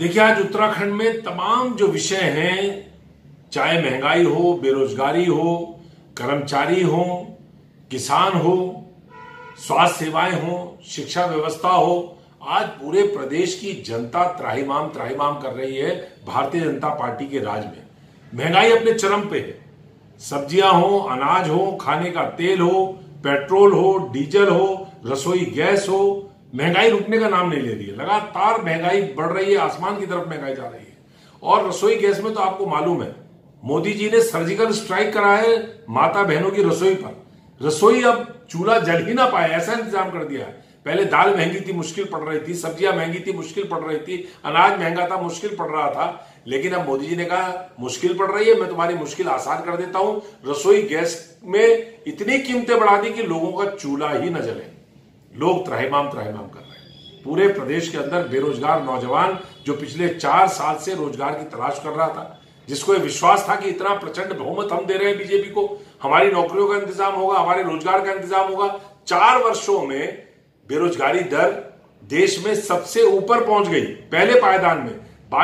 देखिए, आज उत्तराखंड में तमाम जो विषय हैं, चाहे महंगाई हो, बेरोजगारी हो, कर्मचारी हो, किसान हो, स्वास्थ्य सेवाएं हो, शिक्षा व्यवस्था हो, आज पूरे प्रदेश की जनता त्राहिमाम त्राहिमाम कर रही है भारतीय जनता पार्टी के राज में। महंगाई अपने चरम पे है। सब्जियां हो, अनाज हो, खाने का तेल हो, पेट्रोल हो, डीजल हो, रसोई गैस हो, महंगाई रुकने का नाम नहीं ले रही है। लगातार महंगाई बढ़ रही है, आसमान की तरफ महंगाई जा रही है। और रसोई गैस में तो आपको मालूम है, मोदी जी ने सर्जिकल स्ट्राइक करा है माता बहनों की रसोई पर। रसोई अब चूल्हा जल ही ना पाए, ऐसा इंतजाम कर दिया है। पहले दाल महंगी थी, मुश्किल पड़ रही थी, सब्जियां महंगी थी, मुश्किल पड़ रही थी, अनाज महंगा था, मुश्किल पड़ रहा था। लेकिन अब मोदी जी ने कहा मुश्किल पड़ रही है, मैं तुम्हारी मुश्किल आसान कर देता हूं। रसोई गैस में इतनी कीमतें बढ़ा दी कि लोगों का चूल्हा ही न जले। लोग त्राहिमाम त्राहिमाम कर रहे हैं। पूरे प्रदेश के अंदर बेरोजगार नौजवान जो पिछले 4 साल से रोजगार की तलाश कर रहा था, जिसको यह विश्वास था कि इतना प्रचंड बहुमत हम दे रहे हैं बीजेपी को, हमारी नौकरियों का इंतजाम होगा, हमारे रोजगार का इंतजाम होगा। 4 वर्षों में बेरोजगारी दर देश में सबसे ऊपर पहुंच गई। पहले पायदान में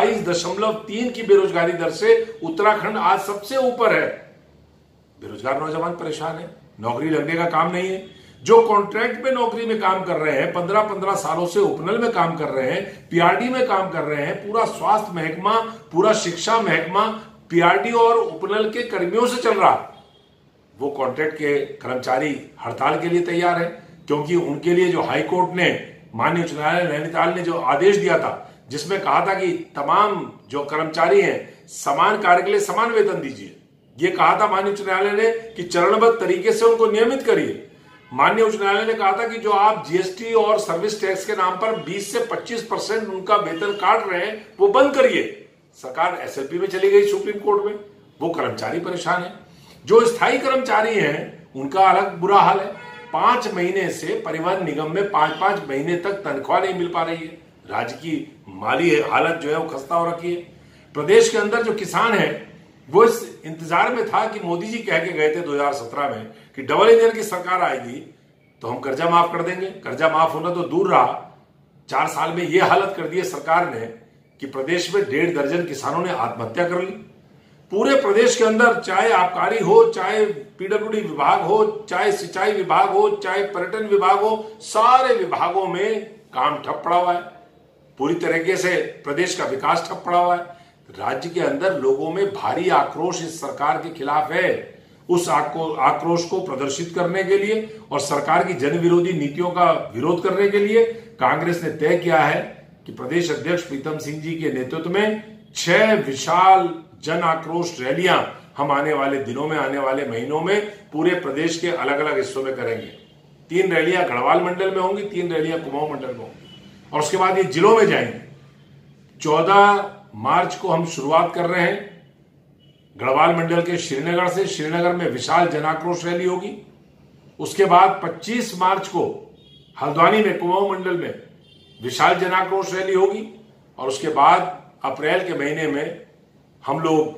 22.3 की बेरोजगारी दर से उत्तराखंड आज सबसे ऊपर है। बेरोजगार नौजवान परेशान है, नौकरी लगने का काम नहीं है। जो कॉन्ट्रैक्ट पे नौकरी में काम कर रहे हैं, 15-15 सालों से उपनल में काम कर रहे हैं, पीआरडी में काम कर रहे हैं, पूरा स्वास्थ्य महकमा, पूरा शिक्षा महकमा पीआरडी और उपनल के कर्मियों से चल रहा, वो कॉन्ट्रैक्ट के कर्मचारी हड़ताल के लिए तैयार है। क्योंकि उनके लिए जो हाईकोर्ट ने, माननीय उच्च न्यायालय नैनीताल ने जो आदेश दिया था, जिसमें कहा था कि तमाम जो कर्मचारी हैं समान कार्य के लिए समान वेतन दीजिए, ये कहा था माननीय उच्च न्यायालय ने कि चरणबद्ध तरीके से उनको नियमित करिए। माननीय उच्च न्यायालय ने कहा था कि जो आप जीएसटी और सर्विस टैक्स के नाम पर 20 से 25% उनका वेतन काट रहे हैं, वो बंद करिए। सरकार एसएलपी में चली गई सुप्रीम कोर्ट में। वो कर्मचारी परेशान है। जो स्थायी कर्मचारी हैं उनका अलग बुरा हाल है। 5 महीने से परिवहन निगम में 5-5 महीने तक तनख्वाह नहीं मिल पा रही है। राज्य की माली हालत जो है वो खस्ता हो रखी है। प्रदेश के अंदर जो किसान है वो इस इंतजार में था कि मोदी जी कह के गए थे 2017 में कि डबल इंजन की सरकार आएगी तो हम कर्जा माफ कर देंगे। कर्जा माफ होना तो दूर रहा, 4 साल में यह हालत कर दी है सरकार ने कि प्रदेश में 1.5 दर्जन किसानों ने आत्महत्या कर ली। पूरे प्रदेश के अंदर चाहे आबकारी हो, चाहे पीडब्ल्यूडी विभाग हो, चाहे सिंचाई विभाग हो, चाहे पर्यटन विभाग हो, सारे विभागों में काम ठप पड़ा हुआ है। पूरी तरीके से प्रदेश का विकास ठप पड़ा हुआ है। राज्य के अंदर लोगों में भारी आक्रोश इस सरकार के खिलाफ है। उस आक्रोश को प्रदर्शित करने के लिए और सरकार की जन विरोधी नीतियों का विरोध करने के लिए कांग्रेस ने तय किया है कि प्रदेश अध्यक्ष प्रीतम सिंह जी के नेतृत्व में 6 विशाल जन आक्रोश रैलियां हम आने वाले दिनों में, आने वाले महीनों में पूरे प्रदेश के अलग अलग हिस्सों में करेंगे। 3 रैलियां गढ़वाल मंडल में होंगी, 3 रैलियां कुमाऊं मंडल में होंगी और उसके बाद ये जिलों में जाएंगे। 14 मार्च को हम शुरुआत कर रहे हैं गढ़वाल मंडल के श्रीनगर से। श्रीनगर में विशाल जन आक्रोश रैली होगी। उसके बाद 25 मार्च को हल्द्वानी में, कुमाऊं मंडल में विशाल जन आक्रोश रैली होगी और उसके बाद अप्रैल के महीने में हम लोग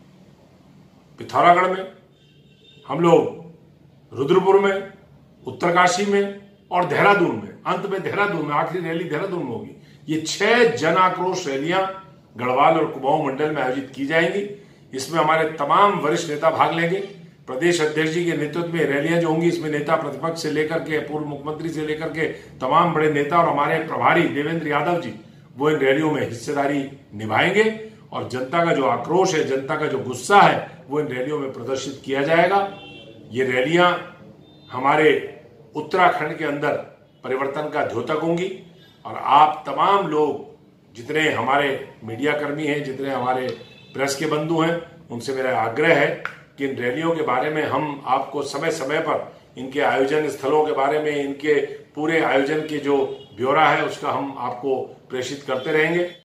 पिथौरागढ़ में, हम लोग रुद्रपुर में, उत्तरकाशी में और देहरादून में, अंत में देहरादून में, आखिरी रैली देहरादून में होगी। ये 6 जन आक्रोश रैलियां गढ़वाल और कुमाऊं मंडल में आयोजित की जाएंगी। इसमें हमारे तमाम वरिष्ठ नेता भाग लेंगे। प्रदेश अध्यक्ष जी के नेतृत्व में रैलियां जो होंगी, इसमें नेता प्रतिपक्ष से लेकर के पूर्व मुख्यमंत्री से लेकर के तमाम बड़े नेता और हमारे प्रभारी देवेंद्र यादव जी, वो इन रैलियों में हिस्सेदारी निभाएंगे और जनता का जो आक्रोश है, जनता का जो गुस्सा है, वो इन रैलियों में प्रदर्शित किया जाएगा। ये रैलियां हमारे उत्तराखंड के अंदर परिवर्तन का द्योतक होंगी और आप तमाम लोग, जितने हमारे मीडिया कर्मी हैं, जितने हमारे प्रेस के बंधु हैं, उनसे मेरा आग्रह है कि इन रैलियों के बारे में हम आपको समय समय पर इनके आयोजन स्थलों के बारे में, इनके पूरे आयोजन के जो ब्यौरा है उसका हम आपको प्रेषित करते रहेंगे।